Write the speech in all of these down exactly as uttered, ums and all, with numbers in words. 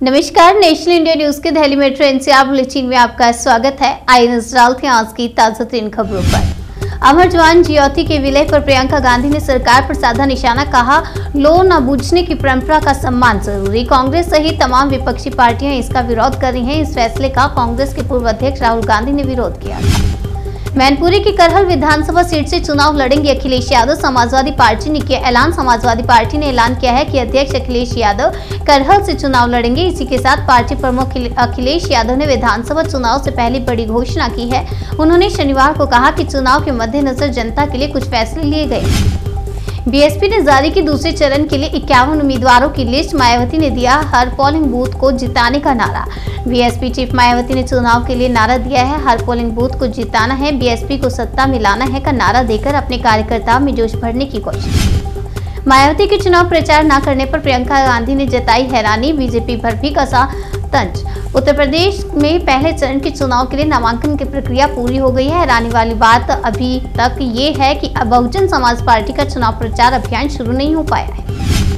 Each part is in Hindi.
नमस्कार, नेशनल इंडिया न्यूज के दिल्ली मेट्रो एनसीआर बुलेटिन में आपका स्वागत है। आइए नजर डालते हैं आज की ताजा तीन खबरों पर। अमर जवान ज्योति के विलय पर प्रियंका गांधी ने सरकार पर साधा निशाना, कहा लो न बूझने की परंपरा का सम्मान जरूरी। कांग्रेस सहित तमाम विपक्षी पार्टियां इसका विरोध कर रही हैं। इस फैसले का कांग्रेस के पूर्व अध्यक्ष राहुल गांधी ने विरोध किया था। मैनपुरी की करहल विधानसभा सीट से चुनाव लड़ेंगे अखिलेश यादव, समाजवादी पार्टी ने किया ऐलान। समाजवादी पार्टी ने ऐलान किया है कि अध्यक्ष अखिलेश यादव करहल से चुनाव लड़ेंगे। इसी के साथ पार्टी प्रमुख अखिलेश यादव ने विधानसभा चुनाव से पहले बड़ी घोषणा की है। उन्होंने शनिवार को कहा कि चुनाव के मद्देनजर जनता के लिए कुछ फैसले लिए गए। बीएसपी ने जारी की दूसरे चरण के लिए इक्यावन उम्मीदवारों की लिस्ट। मायावती ने दिया हर पोलिंग बूथ को जिताने का नारा। बीएसपी चीफ मायावती ने चुनाव के लिए नारा दिया है, हर पोलिंग बूथ को जिताना है, बीएसपी को सत्ता में लाना है का नारा देकर अपने कार्यकर्ताओं में जोश भरने की कोशिश। मायावती के चुनाव प्रचार न करने पर प्रियंका गांधी ने जताई हैरानी। बीजेपी पर भी कसा तंज। उत्तर प्रदेश में पहले चरण के चुनाव के लिए नामांकन की प्रक्रिया पूरी हो गई है। हैरानी वाली बात अभी तक ये है कि बहुजन समाज पार्टी का चुनाव प्रचार अभियान शुरू नहीं हो पाया है।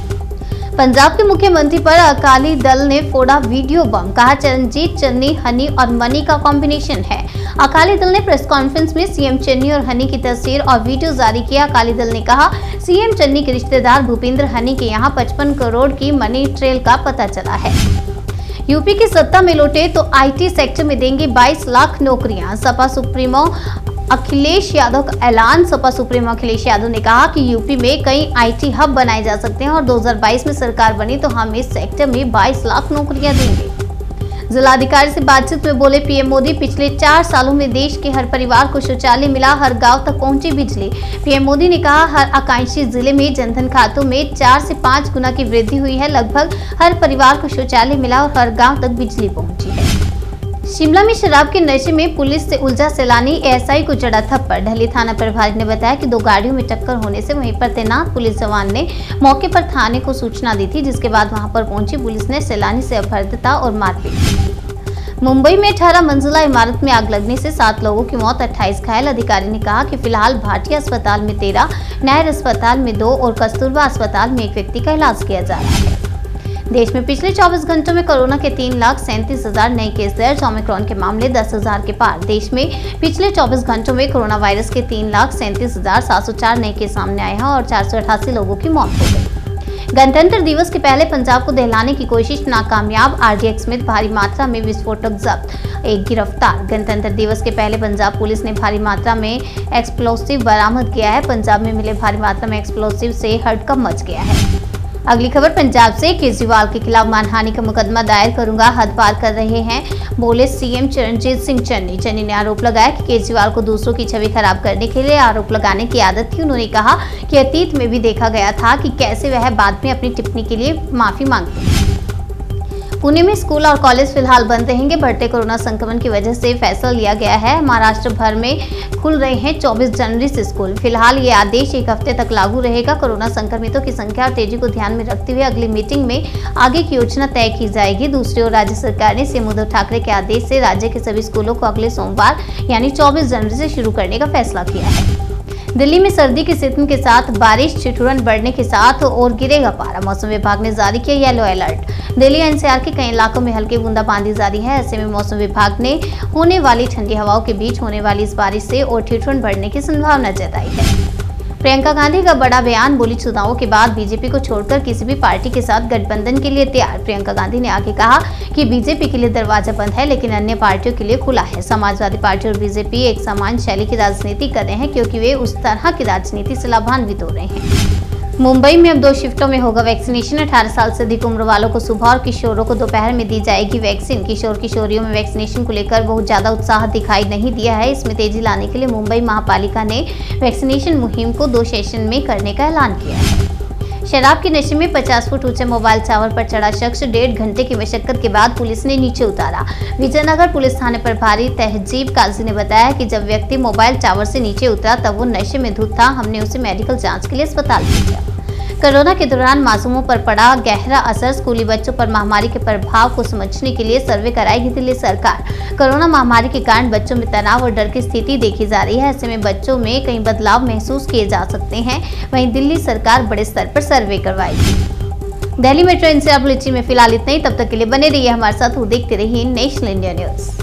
पंजाब के मुख्यमंत्री पर अकाली दल ने फोड़ा वीडियो बम, कहा चरणजीत चन्नी, हनी और मनी का कॉम्बिनेशन है। अकाली दल ने प्रेस कॉन्फ्रेंस में सीएम चन्नी और हनी की तस्वीर और वीडियो जारी किया। अकाली दल ने कहा सीएम चन्नी के रिश्तेदार भूपेंद्र हनी के यहाँ पचपन करोड़ की मनी ट्रेल का पता चला है। यूपी की सत्ता में लौटे तो आईटी सेक्टर में देंगे बाईस लाख नौकरियां। सपा सुप्रीमो अखिलेश यादव का ऐलान। सपा सुप्रीमो अखिलेश यादव ने कहा कि यूपी में कई आईटी हब बनाए जा सकते हैं और दो हज़ार बाईस में सरकार बनी तो हम इस सेक्टर में बाईस लाख नौकरियां देंगे। जिलाधिकारी से बातचीत में बोले पीएम मोदी, पिछले चार सालों में देश के हर परिवार को शौचालय मिला, हर गांव तक पहुंची बिजली। पीएम मोदी ने कहा हर आकांक्षी जिले में जनधन खातों में चार से पाँच गुना की वृद्धि हुई है, लगभग हर परिवार को शौचालय मिला और हर गांव तक बिजली पहुंची है। शिमला में शराब के नशे में पुलिस से उलझा सैलानी, एएसआई को चढ़ा थप्पड़। ढली थाना प्रभारी ने बताया कि दो गाड़ियों में टक्कर होने से वहीं पर तैनात पुलिस जवान ने मौके पर थाने को सूचना दी थी, जिसके बाद वहां पर पहुंची पुलिस ने सैलानी से अभद्रता और मारपीट। मुंबई में अठारह मंजिला इमारत में आग लगने से सात लोगों की मौत, अट्ठाईस घायल। अधिकारी ने कहा कि फिलहाल भाटिया अस्पताल में तेरह, नायर अस्पताल में दो और कस्तूरबा अस्पताल में एक व्यक्ति का इलाज किया जा रहा है। देश में पिछले चौबीस घंटों में कोरोना के तीन लाख सैंतीस हजार नए केस दर्ज। ओमिक्रॉन के मामले दस हजार के पार। देश में पिछले चौबीस घंटों में कोरोना वायरस के तीन लाख सैंतीस हजार सात सौ चार नए केस सामने आए हैं और चार सौ अठासी लोगों की मौत हो गई। गणतंत्र दिवस के पहले पंजाब को दहलाने की कोशिश नाकामयाब। आरडीएक्स में भारी मात्रा में विस्फोटक जब्त, एक गिरफ्तार। गणतंत्र दिवस के पहले पंजाब पुलिस ने भारी मात्रा में एक्सप्लोसिव बरामद किया है। पंजाब में मिले भारी मात्रा में एक्सप्लोसिव से हड़कंप मच गया है। अगली खबर पंजाब से। केजरीवाल के खिलाफ मानहानि का मुकदमा दायर करूंगा, हद पार कर रहे हैं, बोले सीएम चरणजीत सिंह चन्नी। चन्नी ने आरोप लगाया कि केजरीवाल को दूसरों की छवि खराब करने के लिए आरोप लगाने की आदत थी। उन्होंने कहा कि अतीत में भी देखा गया था कि कैसे वह बाद में अपनी टिप्पणी के लिए माफी मांगते हैं। पुणे में स्कूल और कॉलेज फिलहाल बंद रहेंगे। बढ़ते कोरोना संक्रमण की वजह से फैसला लिया गया है। महाराष्ट्र भर में खुल रहे हैं चौबीस जनवरी से स्कूल। फिलहाल ये आदेश एक हफ्ते तक लागू रहेगा। कोरोना संक्रमितों की संख्या और तेजी को ध्यान में रखते हुए अगली मीटिंग में आगे की योजना तय की जाएगी। दूसरी ओर राज्य सरकार ने सीएम उद्धव ठाकरे के आदेश से राज्य के सभी स्कूलों को अगले सोमवार यानी चौबीस जनवरी से शुरू करने का फैसला किया है। दिल्ली में सर्दी की स्थिति के साथ बारिश, ठिठुरन बढ़ने के साथ और गिरेगा पारा। मौसम विभाग ने जारी किया येलो अलर्ट। दिल्ली एनसीआर के कई इलाकों में हल्की बूंदाबांदी जारी है। ऐसे में मौसम विभाग ने होने वाली ठंडी हवाओं के बीच होने वाली इस बारिश से और ठिठुरन बढ़ने की संभावना जताई है। प्रियंका गांधी का बड़ा बयान, बोली चुनावों के बाद बीजेपी को छोड़कर किसी भी पार्टी के साथ गठबंधन के लिए तैयार। प्रियंका गांधी ने आगे कहा कि बीजेपी के लिए दरवाजा बंद है लेकिन अन्य पार्टियों के लिए खुला है। समाजवादी पार्टी और बीजेपी एक समान शैली की राजनीति कर रहे हैं क्योंकि वे उस तरह की राजनीति से लाभान्वित हो रहे हैं। मुंबई में अब दो शिफ्टों में होगा वैक्सीनेशन। अठारह साल से अधिक उम्र वालों को सुबह और किशोरों को दोपहर में दी जाएगी वैक्सीन। किशोर किशोरियों में वैक्सीनेशन को लेकर बहुत ज्यादा उत्साह दिखाई नहीं दिया है। इसमें तेजी लाने के लिए मुंबई महापालिका ने वैक्सीनेशन मुहिम को दो सेशन में करने का ऐलान किया है। शराब के नशे में पचास फुट ऊंचे मोबाइल टावर पर चढ़ा शख्स डेढ़ घंटे की मशक्कत के बाद पुलिस ने नीचे उतारा। विजयनगर पुलिस थाने प्रभारी तहजीब काजी ने बताया कि जब व्यक्ति मोबाइल टावर से नीचे उतरा तब वो नशे में धुत था। हमने उसे मेडिकल जांच के लिए अस्पताल भेजा। कोरोना के दौरान मासूमों पर पड़ा गहरा असर, स्कूली बच्चों पर महामारी के प्रभाव को समझने के लिए सर्वे कराएगी दिल्ली सरकार। कोरोना महामारी के कारण बच्चों में तनाव और डर की स्थिति देखी जा रही है। ऐसे में बच्चों में कई बदलाव महसूस किए जा सकते हैं। वहीं दिल्ली सरकार बड़े स्तर पर सर्वे करवाएगी। दिल्ली मेट्रो एनसीआर बुलेटिन में फिलहाल इतना ही। तब तक के लिए बने रहिए हमारे साथ और देखते रहिए नेशनल इंडिया न्यूज।